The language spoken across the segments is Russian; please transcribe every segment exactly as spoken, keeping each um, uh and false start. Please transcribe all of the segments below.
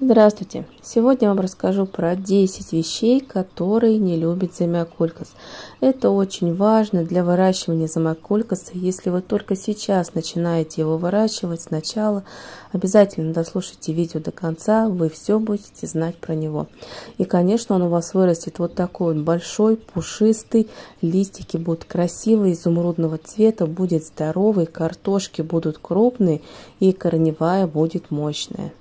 Здравствуйте! Сегодня я вам расскажу про десять вещей, которые не любит замиокулькас. Это очень важно для выращивания замиокулькаса. Если вы только сейчас начинаете его выращивать, сначала обязательно дослушайте видео до конца, вы все будете знать про него. И, конечно, он у вас вырастет вот такой вот большой, пушистый, листики будут красивые, изумрудного цвета, будет здоровый, картошки будут крупные и корневая будет мощная.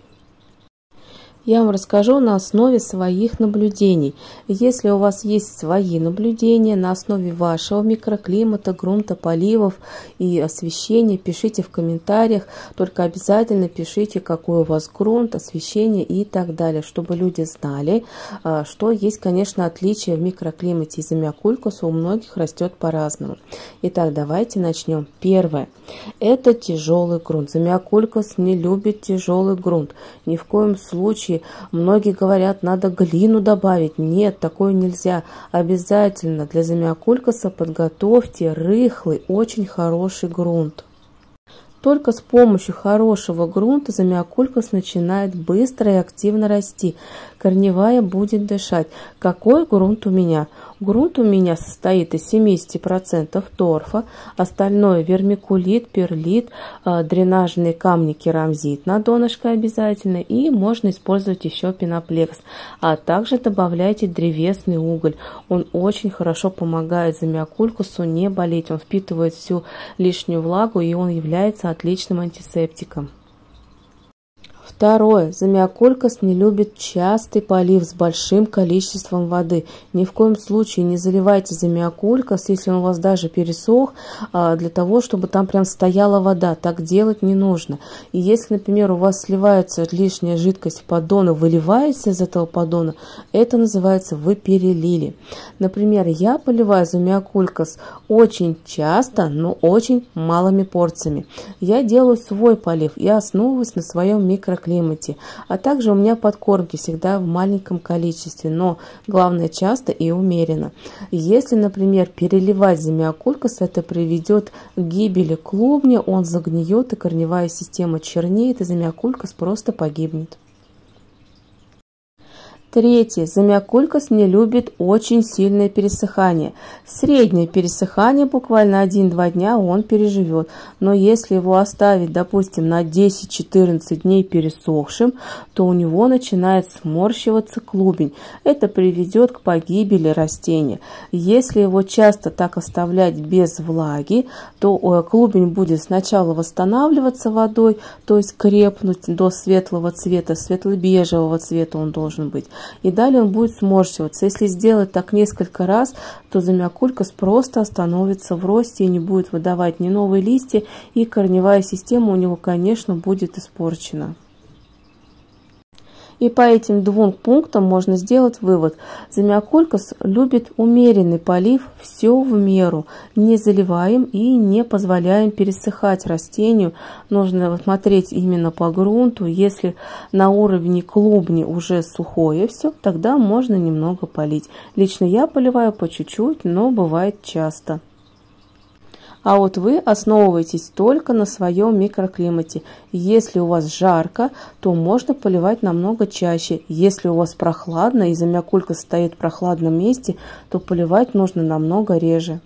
Я вам расскажу на основе своих наблюдений. Если у вас есть свои наблюдения на основе вашего микроклимата, грунта, поливов и освещения, пишите в комментариях. Только обязательно пишите, какой у вас грунт, освещение и так далее, чтобы люди знали, что есть, конечно, отличия в микроклимате. И замиокулькаса у многих растет по-разному. Итак, давайте начнем. Первое. Это тяжелый грунт. Замиокулькас не любит тяжелый грунт. Ни в коем случае. Многие говорят, надо глину добавить. Нет, такое нельзя. Обязательно для замиокулькаса подготовьте рыхлый, очень хороший грунт. Только с помощью хорошего грунта замиокулькас начинает быстро и активно расти. Корневая будет дышать. Какой грунт у меня? Грунт у меня состоит из семидесяти процентов торфа, остальное вермикулит, перлит, дренажные камни керамзит на донышко обязательно, и можно использовать еще пеноплекс. А также добавляйте древесный уголь. Он очень хорошо помогает замиокулькасу не болеть. Он впитывает всю лишнюю влагу, и он является отличным антисептиком. Второе. Замиокулькас не любит частый полив с большим количеством воды. Ни в коем случае не заливайте замиокулькас, если он у вас даже пересох, для того, чтобы там прям стояла вода. Так делать не нужно. И если, например, у вас сливается лишняя жидкость в поддон и выливается из этого поддона, это называется вы перелили. Например, я поливаю замиокулькас очень часто, но очень малыми порциями. Я делаю свой полив и основываюсь на своем микроклимате. климате, а также у меня подкормки всегда в маленьком количестве, но главное часто и умеренно. Если, например, переливать замиокулькас, это приведет к гибели клубня, он загниет и корневая система чернеет, и замиокулькас просто погибнет. Третье. Замиокулькас не любит очень сильное пересыхание. Среднее пересыхание, буквально один-два дня, он переживет. Но если его оставить, допустим, на десять-четырнадцать дней пересохшим, то у него начинает сморщиваться клубень. Это приведет к погибели растения. Если его часто так оставлять без влаги, то клубень будет сначала восстанавливаться водой, то есть крепнуть до светлого цвета, светло-бежевого цвета он должен быть. И далее он будет сморщиваться. Если сделать так несколько раз, то замиокулькас просто остановится в росте и не будет выдавать ни новые листья, и корневая система у него, конечно, будет испорчена. И по этим двум пунктам можно сделать вывод. Замиокулькас любит умеренный полив, все в меру. Не заливаем и не позволяем пересыхать растению. Нужно смотреть именно по грунту. Если на уровне клубни уже сухое все, тогда можно немного полить. Лично я поливаю по чуть-чуть, но бывает часто. А вот вы основываетесь только на своем микроклимате. Если у вас жарко, то можно поливать намного чаще. Если у вас прохладно и замиокулькас стоит в прохладном месте, то поливать нужно намного реже.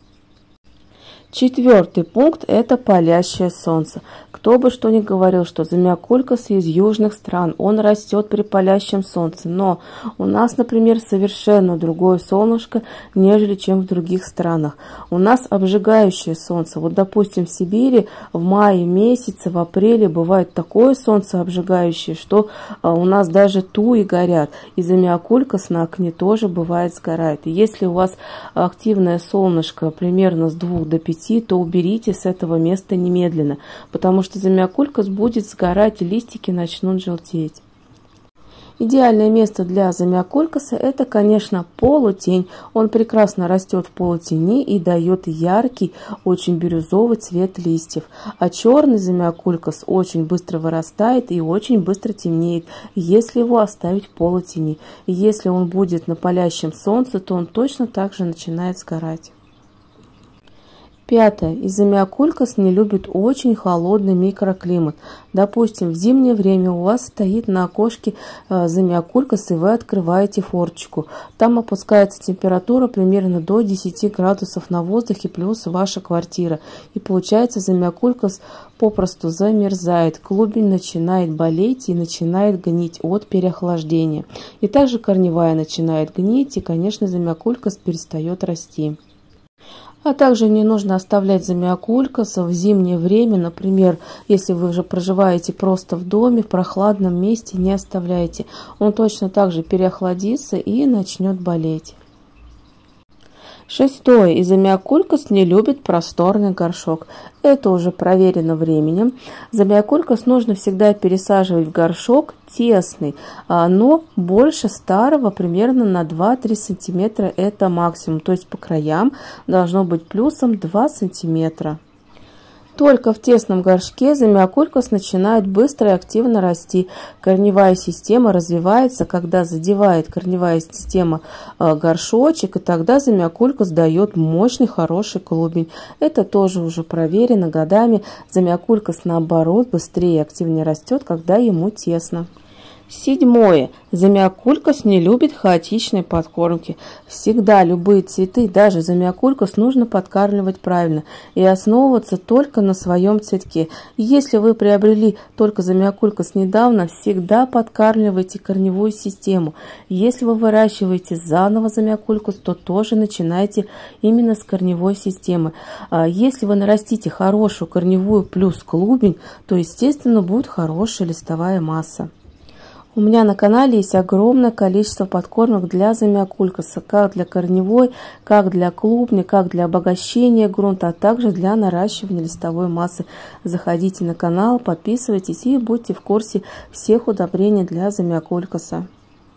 Четвертый пункт – это палящее солнце. Кто бы что ни говорил, что замиокулькас из южных стран, он растет при палящем солнце. Но у нас, например, совершенно другое солнышко, нежели чем в других странах. У нас обжигающее солнце. Вот, допустим, в Сибири в мае месяце, в апреле бывает такое солнце обжигающее, что у нас даже туи горят. И замиокулькас на окне тоже бывает сгорает. И если у вас активное солнышко примерно с двух до пяти, то уберите с этого места немедленно, потому что замиокулькас будет сгорать и листики начнут желтеть. Идеальное место для замиокулькаса — это, конечно, полутень. Он прекрасно растет в полутени и дает яркий, очень бирюзовый цвет листьев. А черный замиокулькас очень быстро вырастает и очень быстро темнеет, если его оставить в полутени. Если он будет на палящем солнце, то он точно так же начинает сгорать. Пятое. Изомиокулькас не любит очень холодный микроклимат. Допустим, в зимнее время у вас стоит на окошке э, замиокулькас, и вы открываете форточку. Там опускается температура примерно до десяти градусов на воздухе, плюс ваша квартира. И получается, замиокулькас попросту замерзает. Клубень начинает болеть и начинает гнить от переохлаждения. И также корневая начинает гнить, и, конечно, замиокулькас перестает расти. А также не нужно оставлять замиокулькас в зимнее время. Например, если вы уже проживаете просто в доме, в прохладном месте, не оставляйте. Он точно так же переохладится и начнет болеть. Шестое. Изомиокулькас не любит просторный горшок. Это уже проверено временем. Замиокулькас нужно всегда пересаживать в горшок тесный, но больше старого примерно на два-три сантиметра, это максимум. То есть по краям должно быть плюсом два сантиметра. Только в тесном горшке замиокулькас начинает быстро и активно расти. Корневая система развивается, когда задевает корневая система горшочек, и тогда замиокулькас дает мощный, хороший клубень. Это тоже уже проверено годами. Замиокулькас, наоборот, быстрее и активнее растет, когда ему тесно. Седьмое. Замиокулькас не любит хаотичной подкормки. Всегда любые цветы, даже замиокулькас, нужно подкармливать правильно и основываться только на своем цветке. Если вы приобрели только замиокулькас недавно, всегда подкармливайте корневую систему. Если вы выращиваете заново замиокулькас, то тоже начинайте именно с корневой системы. Если вы нарастите хорошую корневую плюс клубень, то, естественно, будет хорошая листовая масса. У меня на канале есть огромное количество подкормок для замиокулькаса, как для корневой, как для клубни, как для обогащения грунта, а также для наращивания листовой массы. Заходите на канал, подписывайтесь и будьте в курсе всех удобрений для замиокулькаса.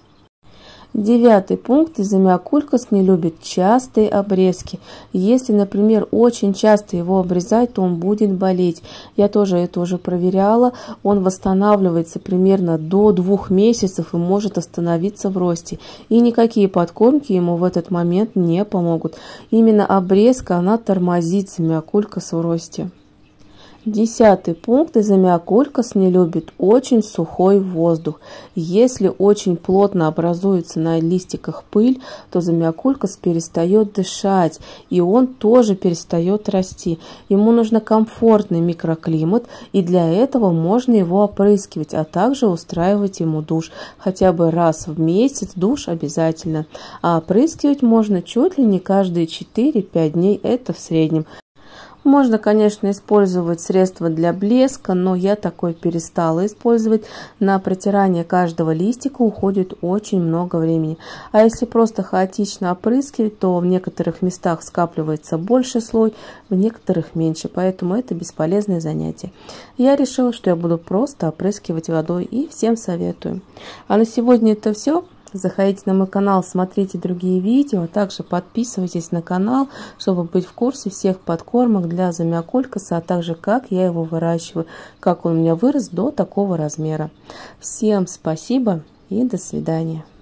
Девятый пункт. Замиокулькас не любит частые обрезки. Если, например, очень часто его обрезать, то он будет болеть. Я тоже это уже проверяла. Он восстанавливается примерно до двух месяцев и может остановиться в росте. И никакие подкормки ему в этот момент не помогут. Именно обрезка, она тормозит замиокулькас в росте. Десятый пункт. Замиокулькас не любит очень сухой воздух. Если очень плотно образуется на листиках пыль, то замиокулькас перестает дышать, и он тоже перестает расти. Ему нужен комфортный микроклимат, и для этого можно его опрыскивать, а также устраивать ему душ. Хотя бы раз в месяц душ обязательно. А опрыскивать можно чуть ли не каждые четыре-пять дней, это в среднем. Можно, конечно, использовать средства для блеска, но я такое перестала использовать. На протирание каждого листика уходит очень много времени. А если просто хаотично опрыскивать, то в некоторых местах скапливается больше слой, в некоторых меньше. Поэтому это бесполезное занятие. Я решила, что я буду просто опрыскивать водой, и всем советую. А на сегодня это все. Заходите на мой канал, смотрите другие видео, а также подписывайтесь на канал, чтобы быть в курсе всех подкормок для замиокулькаса, а также как я его выращиваю, как он у меня вырос до такого размера. Всем спасибо и до свидания.